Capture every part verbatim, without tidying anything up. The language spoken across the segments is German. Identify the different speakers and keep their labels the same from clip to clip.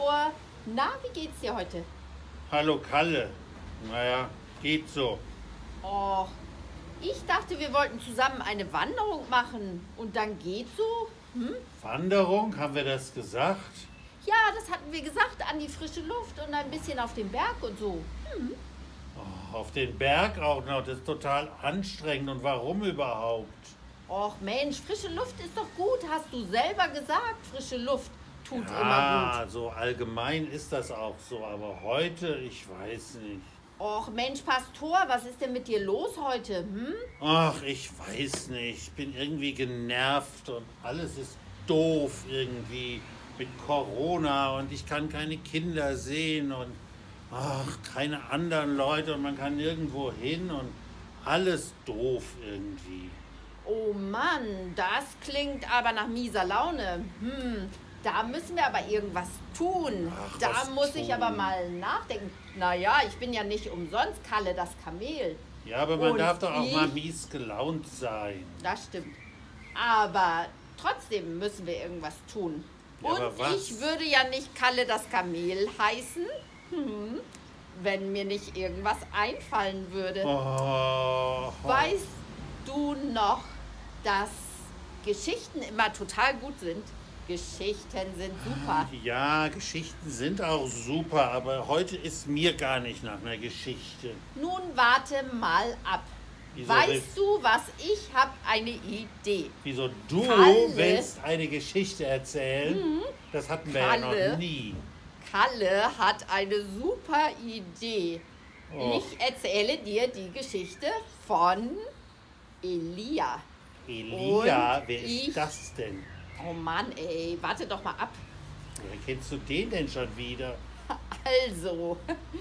Speaker 1: Thor. Na, wie geht's dir heute?
Speaker 2: Hallo Kalle. Naja, geht so.
Speaker 1: Och, ich dachte, wir wollten zusammen eine Wanderung machen. Und dann geht so? Hm?
Speaker 2: Wanderung, haben wir das gesagt?
Speaker 1: Ja, das hatten wir gesagt, an die frische Luft und ein bisschen auf den Berg und so. Hm.
Speaker 2: Oh, auf den Berg auch noch, das ist total anstrengend. Und warum überhaupt?
Speaker 1: Och Mensch, frische Luft ist doch gut, hast du selber gesagt. Frische Luft tut immer
Speaker 2: Ja,
Speaker 1: gut.
Speaker 2: so allgemein ist das auch so. Aber heute, ich weiß nicht.
Speaker 1: Och Mensch, Pastor, was ist denn mit dir los heute? Hm?
Speaker 2: Ach, ich weiß nicht. Ich bin irgendwie genervt und alles ist doof irgendwie mit Corona und ich kann keine Kinder sehen und ach, keine anderen Leute und man kann nirgendwo hin und alles doof irgendwie.
Speaker 1: Oh Mann, das klingt aber nach mieser Laune. Hm, da müssen wir aber irgendwas tun.
Speaker 2: Ach,
Speaker 1: da
Speaker 2: was
Speaker 1: muss ich
Speaker 2: tun?
Speaker 1: aber mal nachdenken. Naja, ich bin ja nicht umsonst Kalle das Kamel.
Speaker 2: Ja, aber man
Speaker 1: Und
Speaker 2: darf doch auch
Speaker 1: ich-
Speaker 2: mal mies gelaunt sein.
Speaker 1: Das stimmt. Aber trotzdem müssen wir irgendwas tun.
Speaker 2: Ja,
Speaker 1: Und
Speaker 2: aber was?
Speaker 1: ich würde ja nicht Kalle das Kamel heißen, hm, wenn mir nicht irgendwas einfallen würde.
Speaker 2: Oh,
Speaker 1: Weißt du noch, dass Geschichten immer total gut sind? Geschichten sind super.
Speaker 2: ja, Geschichten sind auch super, aber heute ist mir gar nicht nach einer Geschichte.
Speaker 1: Nun warte mal ab.
Speaker 2: Wieso
Speaker 1: Weißt
Speaker 2: willst-
Speaker 1: du was? Ich habe eine Idee.
Speaker 2: Wieso du
Speaker 1: Kalle.
Speaker 2: willst eine Geschichte erzählen? Das hatten wir ja
Speaker 1: Kalle.
Speaker 2: noch nie.
Speaker 1: Kalle hat eine super Idee.
Speaker 2: Och.
Speaker 1: Ich erzähle dir die Geschichte von Elia.
Speaker 2: Elia,
Speaker 1: Und
Speaker 2: wer
Speaker 1: ich-
Speaker 2: ist das denn?
Speaker 1: Oh Mann, ey, warte doch mal ab.
Speaker 2: Woher kennst du den denn schon wieder?
Speaker 1: Also,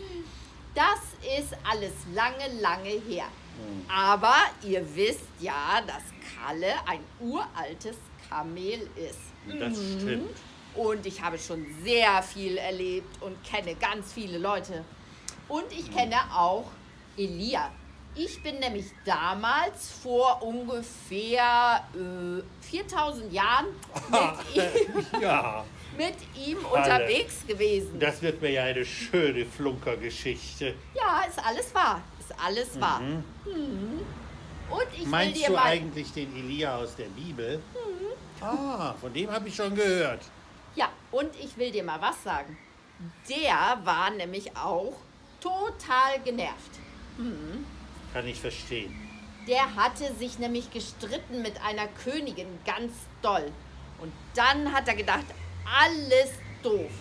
Speaker 1: das ist alles lange, lange her.
Speaker 2: Hm.
Speaker 1: Aber ihr wisst ja, dass Kalle ein uraltes Kamel ist.
Speaker 2: Das
Speaker 1: Mhm.
Speaker 2: stimmt.
Speaker 1: Und ich habe schon sehr viel erlebt und kenne ganz viele Leute. Und ich kenne auch Elia. Ich bin nämlich damals vor ungefähr äh, viertausend Jahren mit ihm,
Speaker 2: Ja,
Speaker 1: mit ihm
Speaker 2: Kalle.
Speaker 1: unterwegs gewesen.
Speaker 2: das wird mir ja eine schöne Flunkergeschichte.
Speaker 1: Ja, ist alles wahr. Ist alles wahr.
Speaker 2: Mhm.
Speaker 1: Mhm. Und ich will
Speaker 2: Meinst
Speaker 1: dir
Speaker 2: du
Speaker 1: mal.
Speaker 2: eigentlich den Elia aus der Bibel? Ah, von dem habe ich schon gehört.
Speaker 1: Ja, und ich will dir mal was sagen. Der war nämlich auch total genervt.
Speaker 2: Kann ich verstehen.
Speaker 1: Der hatte sich nämlich gestritten mit einer Königin ganz doll. Und dann hat er gedacht, alles doof.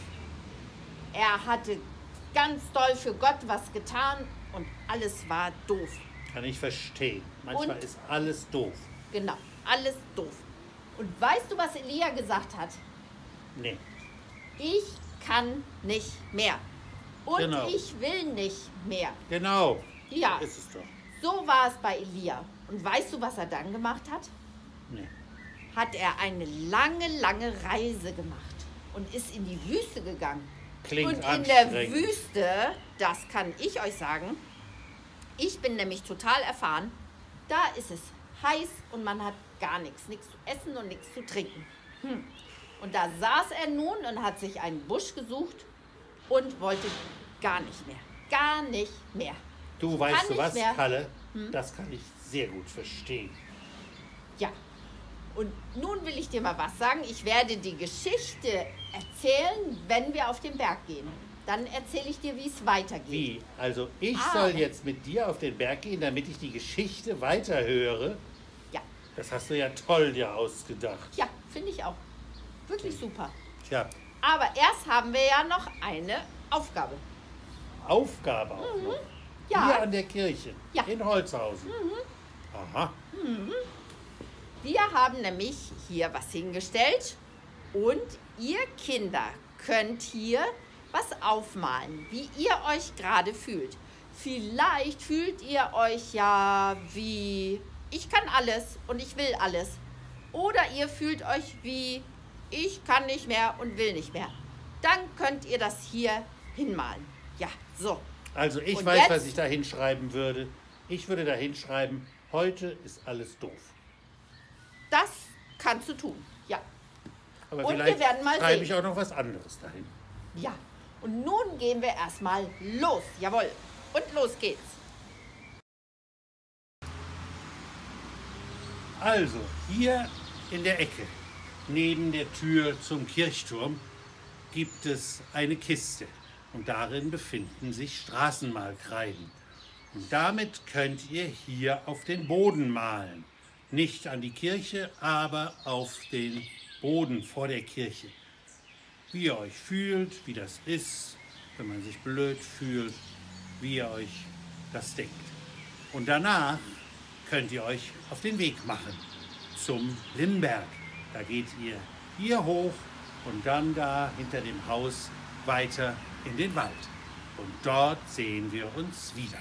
Speaker 1: Er hatte ganz doll für Gott was getan und alles war doof.
Speaker 2: Kann ich verstehen. Manchmal
Speaker 1: Und-
Speaker 2: ist alles doof.
Speaker 1: Genau, alles doof. Und weißt du, was Elia gesagt hat?
Speaker 2: Nee.
Speaker 1: Ich kann nicht mehr. Und
Speaker 2: Genau.
Speaker 1: ich will nicht mehr.
Speaker 2: Genau.
Speaker 1: Ja,
Speaker 2: Ist es doch.
Speaker 1: so war es bei Elia. Und weißt du, was er dann gemacht hat?
Speaker 2: Nee.
Speaker 1: Hat er eine lange, lange Reise gemacht und ist in die Wüste gegangen.
Speaker 2: Klingt
Speaker 1: und in der
Speaker 2: anstrengend.
Speaker 1: Wüste, das kann ich euch sagen, ich bin nämlich total erfahren, da ist es heiß und man hat gar nichts, nichts zu essen und nichts zu trinken. Hm. Und da saß er nun und hat sich einen Busch gesucht und wollte gar nicht mehr, gar nicht mehr.
Speaker 2: Du,
Speaker 1: Kann
Speaker 2: weißt du
Speaker 1: nicht
Speaker 2: was,
Speaker 1: mehr.
Speaker 2: Kalle? Das kann ich sehr gut verstehen.
Speaker 1: Ja, und nun will ich dir mal was sagen. Ich werde die Geschichte erzählen, wenn wir auf den Berg gehen. Dann erzähle ich dir, wie es weitergeht.
Speaker 2: Wie? Also ich
Speaker 1: Ah.
Speaker 2: soll jetzt mit dir auf den Berg gehen, damit ich die Geschichte weiterhöre?
Speaker 1: Ja,
Speaker 2: Das hast du ja toll dir ausgedacht.
Speaker 1: ja, finde ich auch. Wirklich super.
Speaker 2: Tja,
Speaker 1: Aber erst haben wir ja noch eine Aufgabe.
Speaker 2: Aufgabe auch noch.
Speaker 1: Mhm. Ja.
Speaker 2: Hier an der Kirche.
Speaker 1: Ja. Mhm.
Speaker 2: In Holzhausen. Aha.
Speaker 1: Wir haben nämlich hier was hingestellt und ihr Kinder könnt hier was aufmalen, wie ihr euch gerade fühlt. Vielleicht fühlt ihr euch ja wie ich kann alles und ich will alles. Oder ihr fühlt euch wie ich kann nicht mehr und will nicht mehr. Dann könnt ihr das hier hinmalen. Ja, so.
Speaker 2: Also ich
Speaker 1: Und
Speaker 2: weiß,
Speaker 1: jetzt?
Speaker 2: was ich da hinschreiben würde. Ich würde da hinschreiben, heute ist alles doof.
Speaker 1: Das kannst du tun. Ja.
Speaker 2: Aber
Speaker 1: Und wir
Speaker 2: vielleicht
Speaker 1: werden mal
Speaker 2: schreibe
Speaker 1: sehen.
Speaker 2: ich auch noch was anderes dahin.
Speaker 1: Ja, und nun gehen wir erstmal los. Jawohl, und los geht's.
Speaker 2: Also, hier in der Ecke, neben der Tür zum Kirchturm, gibt es eine Kiste. Und darin befinden sich Straßenmalkreiden. Und damit könnt ihr hier auf den Boden malen. Nicht an die Kirche, aber auf den Boden vor der Kirche. Wie ihr euch fühlt, wie das ist, wenn man sich blöd fühlt, wie ihr euch das denkt. Und danach könnt ihr euch auf den Weg machen zum Limberg. Da geht ihr hier hoch und dann da hinter dem Haus weiter in den Wald. Und dort sehen wir uns wieder.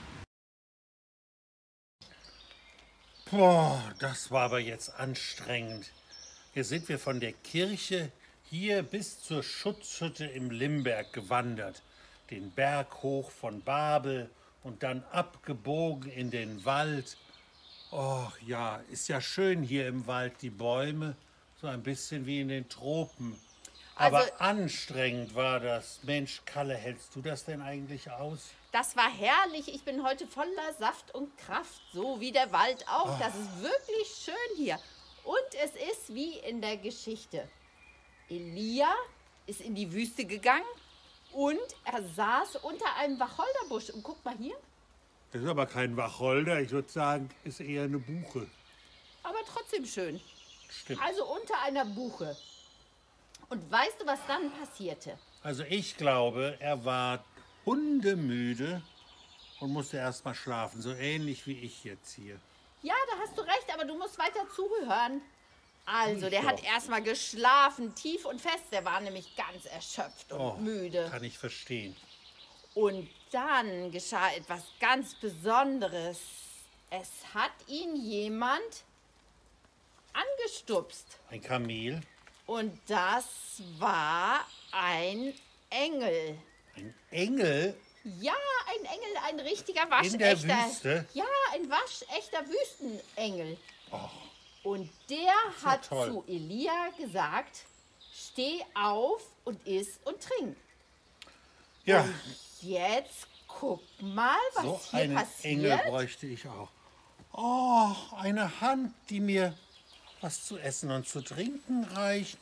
Speaker 2: Boah, das war aber jetzt anstrengend. Jetzt sind wir von der Kirche hier bis zur Schutzhütte im Limberg gewandert. Den Berg hoch von Babel und dann abgebogen in den Wald. Och ja, ist ja schön hier im Wald, die Bäume, so ein bisschen wie in den Tropen. Aber
Speaker 1: Also-
Speaker 2: anstrengend war das. Mensch, Kalle, hältst du das denn eigentlich aus?
Speaker 1: Das war herrlich. Ich bin heute voller Saft und Kraft, so wie der Wald auch. Das ist wirklich schön hier. Und es ist wie in der Geschichte. Elia ist in die Wüste gegangen und er saß unter einem Wacholderbusch. Und guck mal hier,
Speaker 2: Das ist aber kein Wacholder, ich würde sagen, ist eher eine Buche.
Speaker 1: aber trotzdem schön.
Speaker 2: Stimmt.
Speaker 1: Also unter einer Buche. Und weißt du, was dann passierte?
Speaker 2: Also ich glaube, er war hundemüde und musste erst mal schlafen, so ähnlich wie ich jetzt hier.
Speaker 1: Ja, da hast du recht, aber du musst weiter zuhören. Also,
Speaker 2: Ich
Speaker 1: der hat
Speaker 2: doch.
Speaker 1: erstmal geschlafen, tief und fest. Der war nämlich ganz erschöpft und
Speaker 2: Oh,
Speaker 1: müde.
Speaker 2: kann ich verstehen.
Speaker 1: Und dann geschah etwas ganz Besonderes. Es hat ihn jemand angestupst.
Speaker 2: Ein Kamel,
Speaker 1: Und das war ein Engel.
Speaker 2: ein Engel,
Speaker 1: Ja, ein Engel, ein richtiger
Speaker 2: In der
Speaker 1: waschechter.
Speaker 2: Wüste?
Speaker 1: Ja, ein waschechter Wüstenengel.
Speaker 2: Och.
Speaker 1: Und der
Speaker 2: ja
Speaker 1: hat
Speaker 2: toll.
Speaker 1: zu Elia gesagt: Steh auf und iss und trink.
Speaker 2: ja,
Speaker 1: Jetzt guck mal, was
Speaker 2: so
Speaker 1: hier
Speaker 2: einen Engel
Speaker 1: passiert.
Speaker 2: bräuchte ich auch. Oh, eine Hand, die mir was zu essen und zu trinken reicht.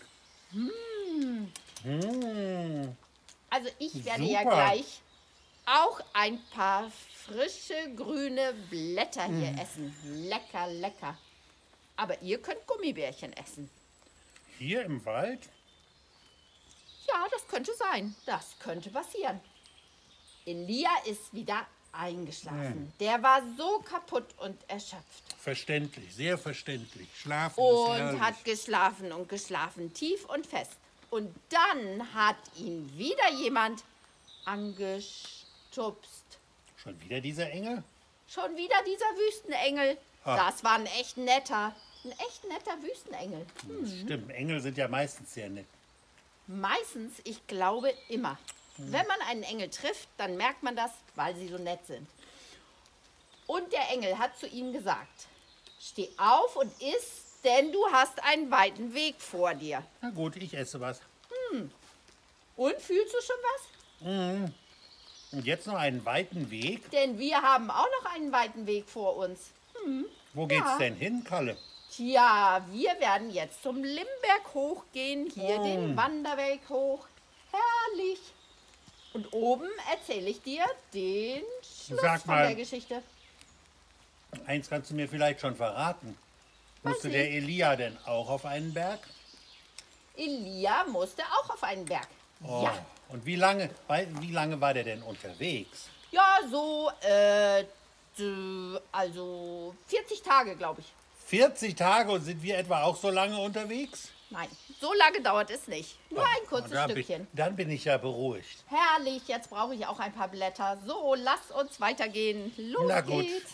Speaker 2: Hm.
Speaker 1: Also ich werde ja
Speaker 2: Super.
Speaker 1: gleich auch ein paar frische grüne Blätter hier
Speaker 2: Hm.
Speaker 1: essen. Lecker, lecker. Aber ihr könnt Gummibärchen essen.
Speaker 2: Hier im Wald?
Speaker 1: Ja, das könnte sein. Das könnte passieren. Elia ist wieder eingeschlafen.
Speaker 2: Hm.
Speaker 1: Der war so kaputt und erschöpft.
Speaker 2: Verständlich, sehr verständlich. Schlafen ist
Speaker 1: Und
Speaker 2: herrlich.
Speaker 1: hat geschlafen und geschlafen, tief und fest. Und dann hat ihn wieder jemand angestupst.
Speaker 2: Schon wieder dieser Engel?
Speaker 1: Schon wieder dieser Wüstenengel.
Speaker 2: Ah.
Speaker 1: Das war ein echt netter, ein echt netter Wüstenengel.
Speaker 2: Stimmt, Engel sind ja meistens sehr nett.
Speaker 1: Meistens, ich glaube immer. Wenn man einen Engel trifft, dann merkt man das, weil sie so nett sind. Und der Engel hat zu ihm gesagt: Steh auf und iss, denn du hast einen weiten Weg vor dir.
Speaker 2: Na gut, ich esse was.
Speaker 1: Und fühlst du schon was?
Speaker 2: Und jetzt noch einen weiten Weg.
Speaker 1: Denn wir haben auch noch einen weiten Weg vor uns.
Speaker 2: Wo geht's
Speaker 1: Ja.
Speaker 2: denn hin, Kalle?
Speaker 1: Tja, wir werden jetzt zum Limberg hochgehen, hier
Speaker 2: Oh.
Speaker 1: den Wanderweg hoch. Herrlich. Und oben erzähle ich dir den Schluss
Speaker 2: Sag
Speaker 1: von
Speaker 2: mal.
Speaker 1: der Geschichte.
Speaker 2: Eins kannst du mir vielleicht schon verraten. Musste
Speaker 1: nicht.
Speaker 2: der Elia denn auch auf einen Berg?
Speaker 1: Elia musste auch auf einen Berg.
Speaker 2: Oh.
Speaker 1: Ja,
Speaker 2: Und wie lange, wei- wie lange war der denn unterwegs?
Speaker 1: ja, so, äh, d- also vierzig Tage, glaube ich.
Speaker 2: vierzig Tage und sind wir etwa auch so lange unterwegs?
Speaker 1: Nein, so lange dauert es nicht. Nur ein kurzes
Speaker 2: dann
Speaker 1: Stückchen.
Speaker 2: Bin, dann bin ich ja beruhigt.
Speaker 1: Herrlich, jetzt brauche ich auch ein paar Blätter. So, lass uns weitergehen. Los
Speaker 2: Na gut.
Speaker 1: geht's.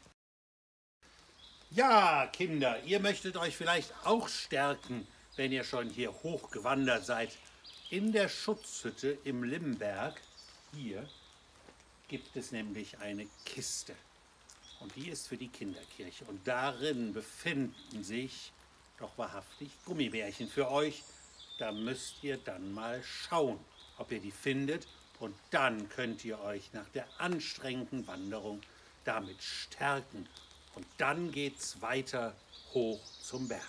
Speaker 2: Ja, Kinder, ihr möchtet euch vielleicht auch stärken, wenn ihr schon hier hochgewandert seid. In der Schutzhütte im Limberg, hier, gibt es nämlich eine Kiste. Und die ist für die Kinderkirche. Und darin befinden sich doch wahrhaftig Gummibärchen für euch. Da müsst ihr dann mal schauen. ob ihr die findet. Und dann könnt ihr euch nach der anstrengenden Wanderung damit stärken. Und dann geht's weiter hoch zum Berg.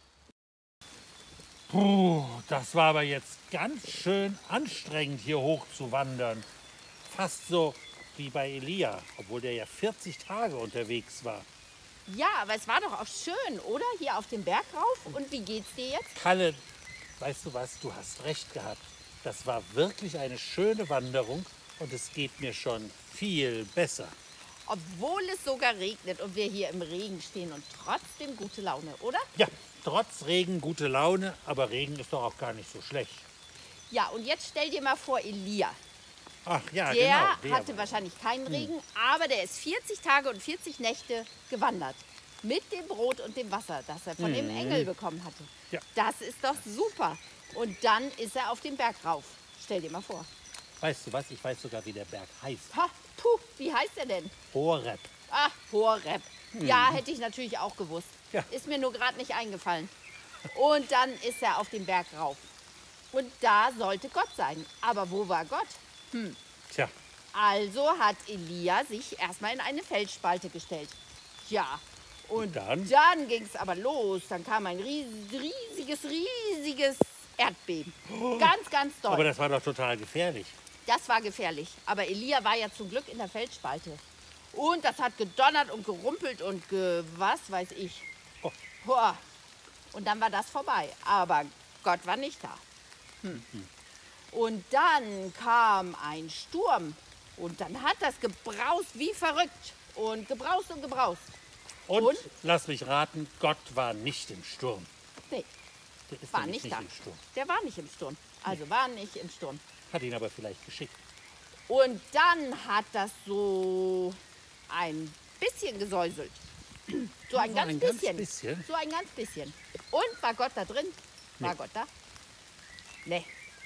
Speaker 2: Puh, das war aber jetzt ganz schön anstrengend, hier hoch zu wandern. Fast so wie bei Elia, obwohl der ja vierzig Tage unterwegs war.
Speaker 1: Ja, aber es war doch auch schön, oder? Hier auf dem Berg rauf. Und wie geht's dir jetzt?
Speaker 2: Kalle, weißt du was, du hast recht gehabt. Das war wirklich eine schöne Wanderung und es geht mir schon viel besser.
Speaker 1: Obwohl es sogar regnet und wir hier im Regen stehen und trotzdem gute Laune, oder?
Speaker 2: Ja, trotz Regen gute Laune, aber Regen ist doch auch gar nicht so schlecht.
Speaker 1: Ja, und jetzt stell dir mal vor, Elia.
Speaker 2: Ach ja,
Speaker 1: Der
Speaker 2: genau. Der
Speaker 1: hatte
Speaker 2: war-
Speaker 1: wahrscheinlich keinen Regen, aber der ist vierzig Tage und vierzig Nächte gewandert. Mit dem Brot und dem Wasser, das er von dem Engel bekommen hatte.
Speaker 2: Ja.
Speaker 1: Das ist doch super. Und dann ist er auf den Berg rauf. Stell dir mal vor.
Speaker 2: Weißt du was, ich weiß sogar, wie der Berg heißt.
Speaker 1: Ha, puh, wie heißt er denn?
Speaker 2: Horeb.
Speaker 1: Ach, Horeb. Ja, hätte ich natürlich auch gewusst.
Speaker 2: Ja.
Speaker 1: Ist mir nur gerade nicht eingefallen. Und dann ist er auf den Berg rauf. Und da sollte Gott sein. Aber wo war Gott?
Speaker 2: Tja,
Speaker 1: Also hat Elia sich erstmal in eine Felsspalte gestellt. Ja, und
Speaker 2: dann?
Speaker 1: dann ging es aber los. Dann kam ein ries riesiges, riesiges Erdbeben. Ganz, ganz doll.
Speaker 2: aber das war doch total gefährlich.
Speaker 1: Das war gefährlich. Aber Elia war ja zum Glück in der Felsspalte. Und das hat gedonnert und gerumpelt und ge was weiß ich.
Speaker 2: Oh.
Speaker 1: Boah. Und dann war das vorbei. Aber Gott war nicht da. Hm. Und dann kam ein Sturm. Und dann hat das gebraust wie verrückt. Und gebraust und gebraust.
Speaker 2: Und,
Speaker 1: Und?
Speaker 2: lass mich raten, Gott war nicht im Sturm.
Speaker 1: Nee,
Speaker 2: Der ist
Speaker 1: war
Speaker 2: nämlich
Speaker 1: nicht da.
Speaker 2: im Sturm.
Speaker 1: Der war nicht im Sturm. Also war nicht im Sturm.
Speaker 2: Hat ihn aber vielleicht geschickt.
Speaker 1: Und dann hat das so ein bisschen gesäuselt. So ein,
Speaker 2: So
Speaker 1: ganz,
Speaker 2: ein ganz
Speaker 1: bisschen.
Speaker 2: bisschen?
Speaker 1: So ein ganz bisschen. Und war Gott da drin? War
Speaker 2: Nee.
Speaker 1: Gott da? Nee.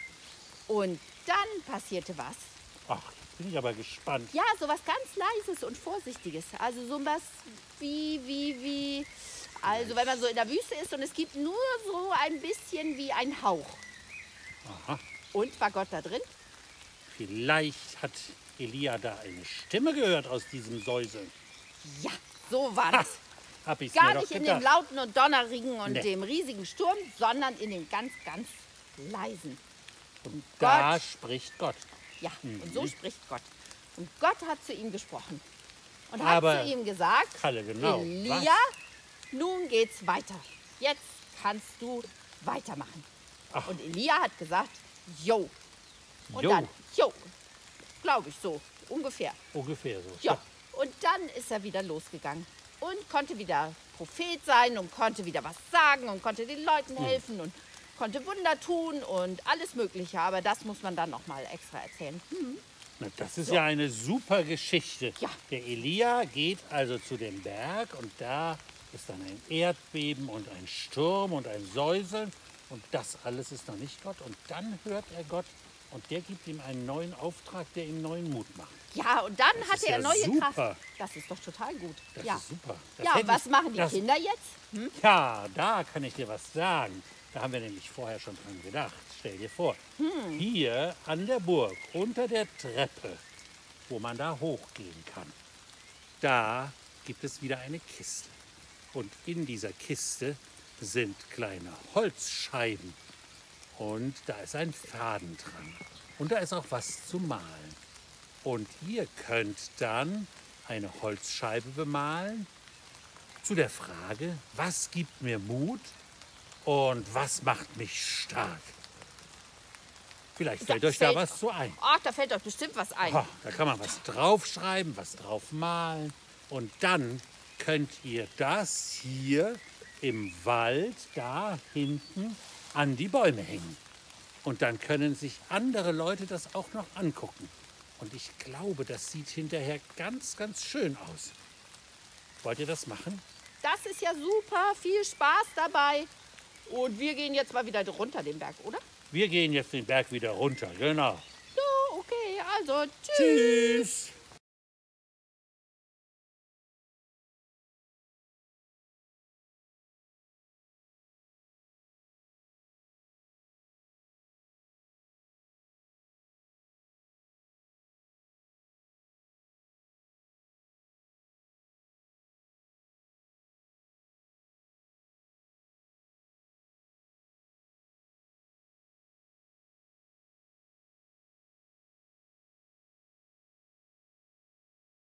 Speaker 1: Und dann passierte was.
Speaker 2: Ach, jetzt bin ich aber gespannt.
Speaker 1: Ja, so was ganz Leises und Vorsichtiges. Also so was wie, wie, wie... Also wenn man so in der Wüste ist und es gibt nur so ein bisschen wie ein Hauch.
Speaker 2: Aha.
Speaker 1: Und war Gott da drin?
Speaker 2: Vielleicht hat Elia da eine Stimme gehört aus diesem Säuseln.
Speaker 1: Ja, so war
Speaker 2: Ha,
Speaker 1: das.
Speaker 2: hab ich's
Speaker 1: Gar
Speaker 2: mir doch
Speaker 1: nicht in
Speaker 2: gedacht.
Speaker 1: dem lauten und donnerrigen und
Speaker 2: Nee.
Speaker 1: dem riesigen Sturm, sondern in dem ganz, ganz leisen.
Speaker 2: Und da
Speaker 1: Gott-
Speaker 2: spricht Gott.
Speaker 1: Ja,
Speaker 2: Mhm.
Speaker 1: und so spricht Gott. Und Gott hat zu ihm gesprochen. Und
Speaker 2: Aber-
Speaker 1: hat zu ihm gesagt,
Speaker 2: Kalle, genau.
Speaker 1: Elia, nun geht's weiter. Jetzt kannst du weitermachen.
Speaker 2: Ach.
Speaker 1: Und Elia hat gesagt, jo. Und
Speaker 2: Jo.
Speaker 1: dann, jo, glaube ich so, ungefähr.
Speaker 2: Ungefähr so.
Speaker 1: Ja, und dann ist er wieder losgegangen und konnte wieder Prophet sein und konnte wieder was sagen und konnte den Leuten
Speaker 2: Hm.
Speaker 1: helfen und konnte Wunder tun und alles Mögliche. Aber das muss man dann noch mal extra erzählen.
Speaker 2: Na, das ist
Speaker 1: So.
Speaker 2: ja eine super Geschichte.
Speaker 1: Ja.
Speaker 2: Der Elia geht also zu dem Berg und da ist dann ein Erdbeben und ein Sturm und ein Säuseln. Und das alles ist noch nicht Gott. Und dann hört er Gott und der gibt ihm einen neuen Auftrag, der ihm neuen Mut macht.
Speaker 1: Ja, und dann
Speaker 2: Das
Speaker 1: hatte
Speaker 2: ist
Speaker 1: er
Speaker 2: ja
Speaker 1: neue
Speaker 2: super.
Speaker 1: Kraft. Das ist doch total gut.
Speaker 2: Das
Speaker 1: ja,
Speaker 2: ist super. Das
Speaker 1: ja
Speaker 2: hätte
Speaker 1: und was
Speaker 2: ich-
Speaker 1: machen die
Speaker 2: das,
Speaker 1: Kinder jetzt?
Speaker 2: Ja, da kann ich dir was sagen. Da haben wir nämlich vorher schon dran gedacht. Stell dir vor, hier an der Burg, unter der Treppe, wo man da hochgehen kann, da gibt es wieder eine Kiste. Und in dieser Kiste sind kleine Holzscheiben. Und da ist ein Faden dran. Und da ist auch was zu malen. Und ihr könnt dann eine Holzscheibe bemalen zu der Frage, was gibt mir Mut und was macht mich stark? Vielleicht fällt
Speaker 1: Da
Speaker 2: euch da
Speaker 1: fällt-
Speaker 2: was so ein.
Speaker 1: Ach, da fällt euch bestimmt was ein.
Speaker 2: Ha, da kann man was draufschreiben, was drauf malen. Und dann könnt ihr das hier im Wald da hinten an die Bäume hängen. Und dann können sich andere Leute das auch noch angucken. Und ich glaube, das sieht hinterher ganz, ganz schön aus. Wollt ihr das machen?
Speaker 1: Das ist ja super, viel Spaß dabei. Und wir gehen jetzt mal wieder runter den Berg, oder?
Speaker 2: Wir gehen jetzt den Berg wieder runter, genau.
Speaker 1: So, okay, also tschüss.
Speaker 2: Tschüss.